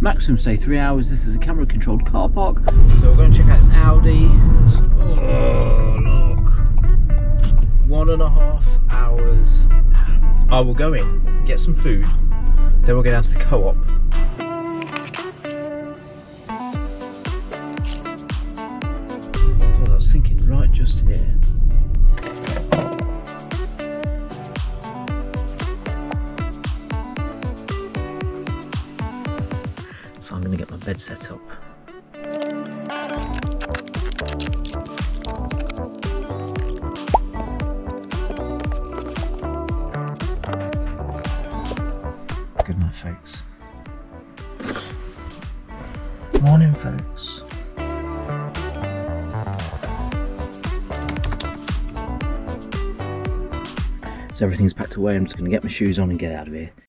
Maximum stay 3 hours. This is a camera controlled car park. So we're going to check out this Audi. Oh, look. 1.5 hours. I will go in, get some food, then we'll go down to the co-op. That's what I was thinking, right just here. So I'm going to get my bed set up. Good night, folks. Morning, folks. So everything's packed away. I'm just going to get my shoes on and get out of here.